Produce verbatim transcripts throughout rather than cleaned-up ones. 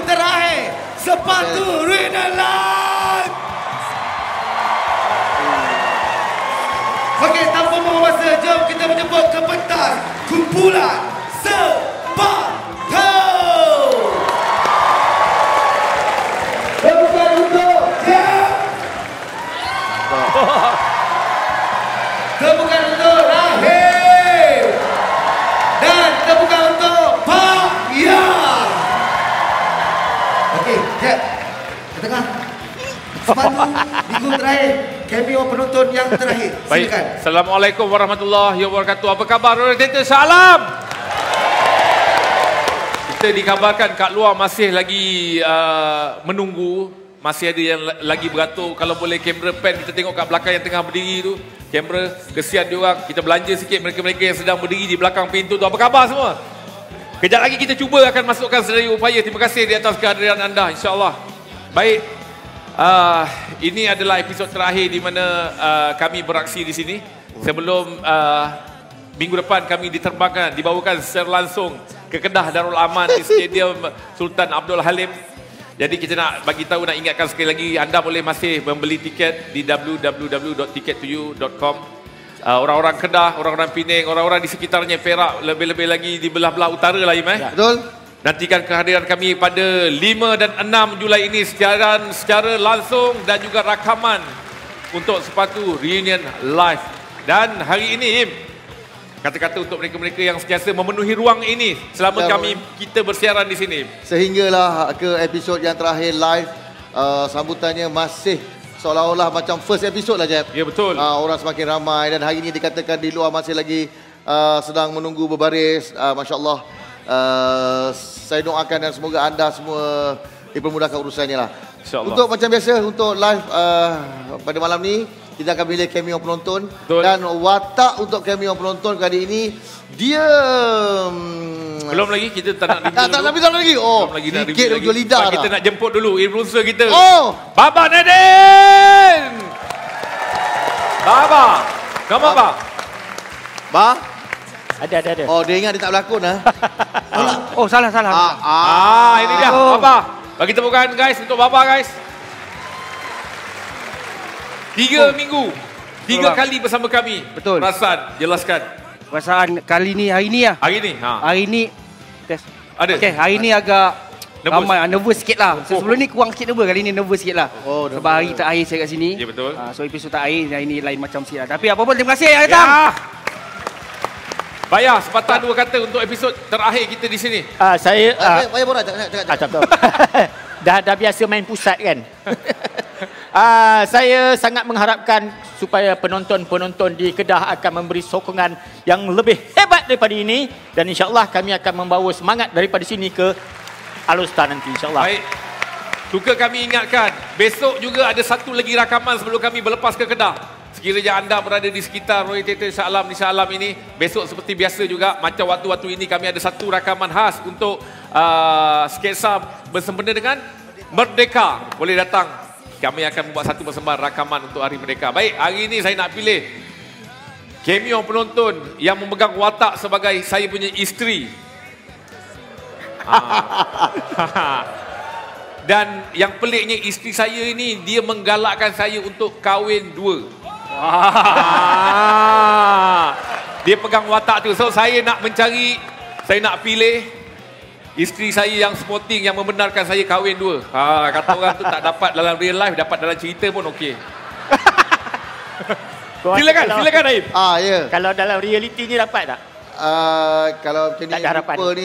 terakhir. Sepatu Reunion Live. Okey, tanpa membuang masa, jom kita menjemput ke pentas kumpulan sepatu. Tepukan untuk Jam. Tepukan untuk Rahim. Dan tepukan untuk Pak Ya. Okey, Jam. Ke tengah. Sepatu minggu terakhir. Cameo penonton yang terakhir. Baik. Silakan. Assalamualaikum warahmatullahi wabarakatuh. Apa khabar Rotator? Salam. Kita dikabarkan kat luar masih lagi uh, menunggu. Masih ada yang lagi beratur. Kalau boleh kamera pen kita tengok kat belakang yang tengah berdiri tu. Kamera, kesian dia orang. Kita belanja sikit mereka-mereka yang sedang berdiri di belakang pintu tu. Apa khabar semua? Kejap lagi kita cuba akan masukkan sedaya upaya. Terima kasih di atas kehadiran anda, insya-Allah. Baik. Uh, ini adalah episod terakhir di mana uh, kami beraksi di sini. Sebelum uh, minggu depan kami diterbangkan, dibawakan secara langsung ke Kedah Darul Aman di Stadium Sultan Abdul Halim. Jadi kita nak bagi tahu, nak ingatkan sekali lagi, anda boleh masih membeli tiket di w w w dot ticket to you dot com. Uh, orang-orang Kedah, orang-orang Penang, orang-orang di sekitarnya Perak, lebih-lebih lagi di belah-belah utara lah, Im, eh? Ya. Betul. Nantikan kehadiran kami pada lima dan enam Julai ini secara, secara langsung dan juga rakaman untuk sepatu Reunion Live. Dan hari ini, Im, kata-kata untuk mereka-mereka yang sentiasa memenuhi ruang ini selama ya, kami kita bersiaran di sini. Sehinggalah ke episod yang terakhir live, uh, sambutannya masih seolah-olah macam first episode lah, Jeb. Ya, betul. Uh, orang semakin ramai dan hari ini dikatakan di luar masih lagi uh, sedang menunggu berbaris. Uh, Masya Allah. Uh, saya doakan dan semoga anda semua dipermudahkan urusannya lah. Untuk macam biasa, untuk live uh, pada malam ni kita akan pilih cameo penonton. Betul. Dan watak untuk cameo penonton kali ini dia um, belum lagi, kita tak nak review tak, tak nak review lagi. Oh, lagi sikit ujung lidah kita nak jemput dulu influencer kita. Oh, Baba Nadine. Baba, come on, Baba. Ba? Ada, ada, ada. Oh, dia ingat dia tak berlakon ah. ah. Oh, salah, salah. Ah, ah. ah ini dia, oh. Baba. Bagi tepukan guys untuk Baba, guys. Tiga oh. minggu. Tiga Betul, kali bersama kami. Betul. Perasaan, jelaskan. Perasaan kali ni, hari ni lah. Hari ni? Ha. Hari ni. Test. Ada? Okay, hari ni agak nervous. ramai, nervous sikit lah. So, sebelum ni kurang sikit nervous, kali ni nervous sikit lah. Oh, sebab hari terakhir saya kat sini. Ya, betul. Uh, so, episod terakhir, hari ni lain macam sikit lah. Tapi apa pun, terima kasih yang datang. Ya. Bayar sepatah dua kata untuk episod terakhir kita di sini. Uh, saya... Uh, Bayar borak, cakap, cakap, cakap. dah, dah biasa main pusat kan. uh, saya sangat mengharapkan supaya penonton-penonton di Kedah akan memberi sokongan yang lebih hebat daripada ini. Dan insyaAllah kami akan membawa semangat daripada sini ke Alustar nanti, insyaAllah. Baik. Suka kami ingatkan, besok juga ada satu lagi rakaman sebelum kami berlepas ke Kedah. Sekiranya anda berada di sekitar Roy Theatre Shah Alam di Shah Alam ini, besok seperti biasa juga, macam waktu-waktu ini kami ada satu rakaman khas untuk uh, sketsa bersempena dengan Merdeka. Boleh datang. Kami akan membuat satu persembahan rakaman untuk Hari Merdeka. Baik, hari ini saya nak pilih cameo penonton yang memegang watak sebagai saya punya isteri. Ah. Dan yang peliknya, isteri saya ini dia menggalakkan saya untuk kahwin dua. Ah. Dia pegang watak tu. So saya nak mencari, saya nak pilih isteri saya yang sporting, yang membenarkan saya kahwin dua. Ha, kata orang tu tak dapat dalam real life, dapat dalam cerita pun okey. Silakan, kalau, silakan Aib. Ah, ya. Yeah. Kalau dalam reality ni dapat tak? Uh, kalau macam ni lupa ni.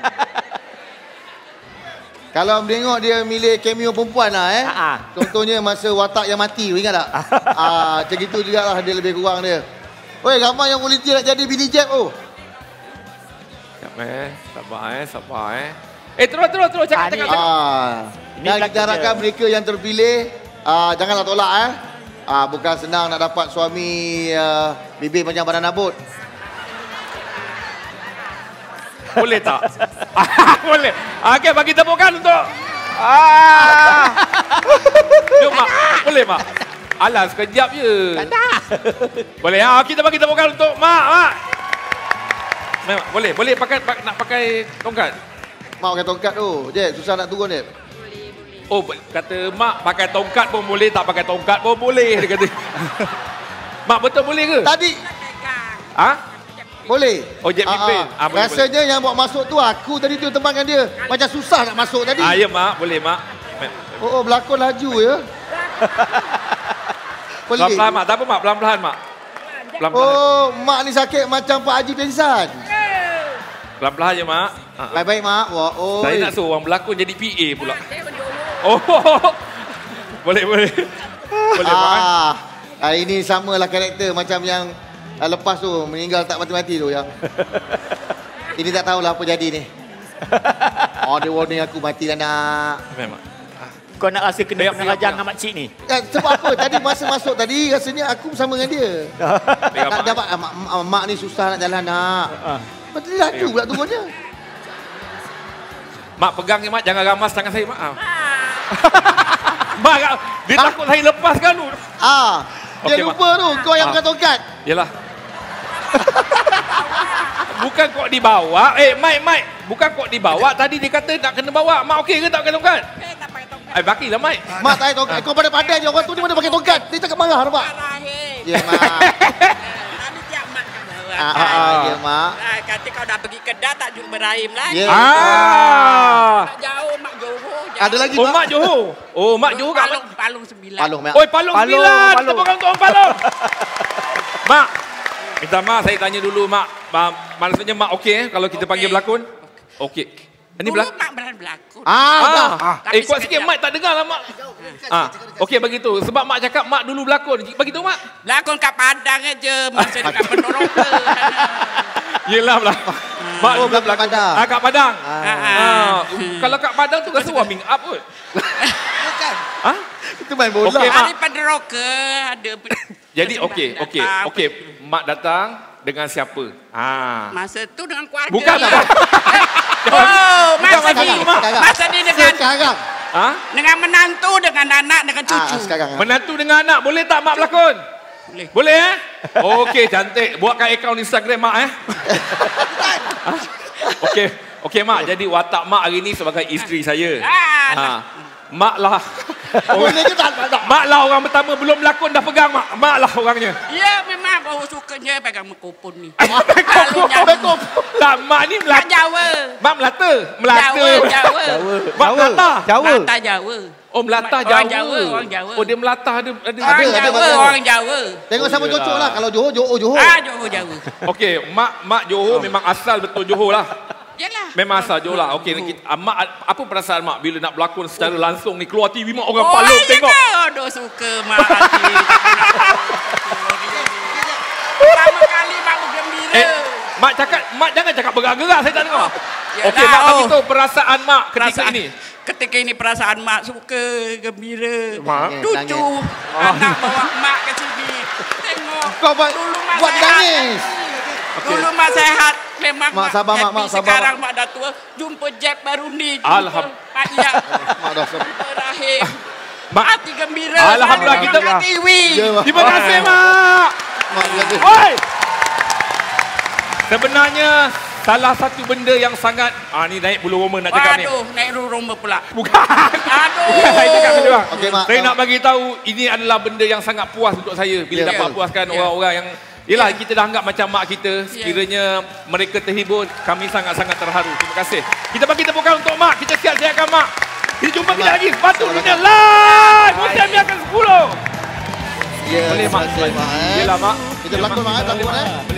Kalau tengok dia milih cameo perempuan lah eh. Ha-ha. Contohnya masa watak yang mati, ingat tak? Ah, macam gitu jugalah dia lebih kurang dia. Oi, ramai yang volunteer nak jadi bini Jeb oh. Sekejap eh, sabar eh, sabar eh. Eh, terus, terus, terus, cakap, cakap, cakap. Ah, dan kita harapkan mereka yang terpilih, ah, janganlah tolak eh. Ah, bukan senang nak dapat suami uh, bibir macam banana boat. Boleh tak? Boleh. Okey, bagi tepukan untuk... Ah. Jom, Mak. Boleh, Mak? Alah, sekejap je. Tak nak. Boleh. Ha, kita bagi tepukan untuk Mak. Mak. Boleh. Boleh pakai, nak pakai tongkat? Mak pakai tongkat tu. Jeb, susah nak turun, Jeb. Oh, kata mak pakai tongkat pun boleh, tak pakai tongkat pun boleh, dia kata. Mak betul boleh ke? Tadi. Ha? Boleh. Oh, Jeb pimpin. Ah, ah. Ah, boleh, Rasanya yang bawa masuk tu aku tadi tu tembangkan dia. Macam susah nak masuk tadi. Ah, ya mak, boleh mak. Oh, oh berlakon laju ya. Pelan-pelan mak, tak apa mak, pelan-pelan mak. Pelan-pelan. Oh, mak ni sakit macam Pak Haji Pensan. Pelan-pelan je mak. Baik-baik mak. Wah, oh. Saya nak suruh orang berlakon jadi P A pula. Oh. Boleh, boleh. Boleh mak. Ah, hari ni samalah karakter macam yang uh, lepas tu meninggal tak mati-mati tu yang. Ini tak tahulah apa jadi ni. Oh, dia warning aku mati dah nak. Memang. Kau nak rasa kena Pegang, kena rajang pegang. dengan makcik ni? Ya, sebab apa? Tadi masa masuk tadi rasanya aku sama dengan dia. Pegang, Nak mak. dapat ah, mak, mak, mak ni susah nak jalan nak. Betul laju pula turunnya. Mak pegang ni mak, jangan ramas tangan saya mak. Ah. Mak, dia takut saya lepaskan tu. Ah, dia Okey, lupa tu kau yang Ah. pakai tongkat. Yalah. Bukan kok dibawa. Eh, Mike, Mike. Bukan kok dibawa. Tadi dia kata nak kena bawa. Mak okey ke tak pakai tongkat? Eh, tak pakai tongkat. Eh, bakilah Mike. Mak tak pakai tongkat. Kau pandai-pandai je orang tu ni mana pakai tongkat. Dia cakap marah nampak. Lahir. Ya mak. Tadi tiap mak ke bawah. Ah, ah, ah, ya mak. Ah, kata kau dah pergi Kedah tak jumpa Ibrahim lagi. Ya. Ah. Mak jauh, mak Johor. jauh. Ada lagi Oh, mak. Mak Johor. Oh, Mak Johor kat Palung, Palung sembilan. Palung mak. Oi, Palung Palung, sembilan. Palung. Tepuk tangan untuk orang Palung. Mak, minta maaf saya tanya dulu Mak. Ma- Maksudnya Mak okey eh kalau kita Okey. panggil berlakon? Okey. Ini Dulu berlakon. mak berani berlakon. Ah, dah. Ah, Tapi eh kuat sikit sekejap. Mak tak dengar lah Mak. Ah, okey begitu. Sebab Mak cakap Mak dulu berlakon. Begitu Mak? Berlakon kat Padang aja. Masa dekat Penoroka. Yelah lah. Mak Oh, dulu kat Padang. Ah, kat Padang. Ah. Ah. Kalau kat Padang tu rasa warming up kot. Bukan. Ha? Itu main bola. Okey, Mak. Hari Penoroka ada. Jadi macam okey, datang. okey. Okey, Mak datang dengan siapa? Ah. Masa tu dengan keluarga. Bukan lah. tak? Oh, masa Bukan, ni. bukan, bukan. Masa ni dengan Sekarang. Ha? dengan menantu, dengan anak, dengan Ah, cucu. sekarang. Menantu dengan anak boleh tak Mak berlakon? Boleh. Boleh eh? Okey, cantik. Buatkan akaun Instagram Mak eh. Ha? Okey. Okey Mak, jadi watak Mak hari ni sebagai isteri saya. Ah, Ha. Mak lah. Boleh ke tak? Tak. Mak lah orang pertama belum berlakon dah pegang Mak. Mak lah orangnya. Ya, memang baru sukanya pegang mikrofon ni. Bekop. nyanyi. Tak, Mak ni Mak Melata. Jawa. Mak Melata. Melata. Jawa, Jawa. Mak Melata. Jawa. Melata Jawa. Oh, Melata Orang Jawa. Jawa, orang Jawa. Oh, dia Melata ada ada. Orang ada, Jawa, ada. orang Jawa. Tengok Oh, sama yelah. cocok lah. Kalau Johor, Johor, Johor. Ah, Jawa, Jawa. Okey, Mak Mak Johor memang asal betul Johor lah. Yalah. Memang asal Johor lah. Okey, kita, ah, Mak apa perasaan Mak bila nak berlakon secara langsung ni keluar T V Mak orang Oh, Palung ya tengok. ke? Aduh, suka mak hati. Pertama kali mak bergembira. Eh, Mak cakap, Mak jangan cakap bergerak-gerak, saya tak dengar. Ya Okey, dah, Mak bagi oh. tahu perasaan Mak ketika Perasaan- ini. Ketika ini perasaan mak suka, gembira. Mak? Cucu, anak bawa mak ke sini. Tengok. Kau buat, Dulu mak buat dia sehat. nangis. Dulu mak sehat. Memang Mak, sabar, Mak, happy. Mak, sabar, Sekarang mak dah tua. Jumpa Jeb baru ni. Jumpa Alham- Pak Yak. Mak dah sabar. Jumpa Rahim. Mak, Hati gembira. Alhamdulillah, Selalu kita- makan T V. Ya, Mak. terima kasih Mak. Mak jaga. Oi! Sebenarnya salah satu benda yang sangat ah ni naik bulu roma nak cakap ni. Aduh, naik rumah pula. Bukan. Aduh. Bukan saya cakap benda bang. Okey, Mak. Saya nak bagi tahu ini adalah benda yang sangat puas untuk saya bila Ya, dapat betul. puaskan Ya. orang-orang yang Yelah, kita dah anggap macam mak kita. Sekiranya mereka terhibur, kami sangat-sangat terharu. Terima kasih. Kita bagi tepukan untuk mak. Kita siap-siapkan mak. Kita jumpa kita lagi. Batu Dunia live. Musim yang ke sepuluh. Ya, Boleh mak. terima kasih, Mak. eh. Yelah mak. Kita berlakon, Mak. eh, Berlakon, eh.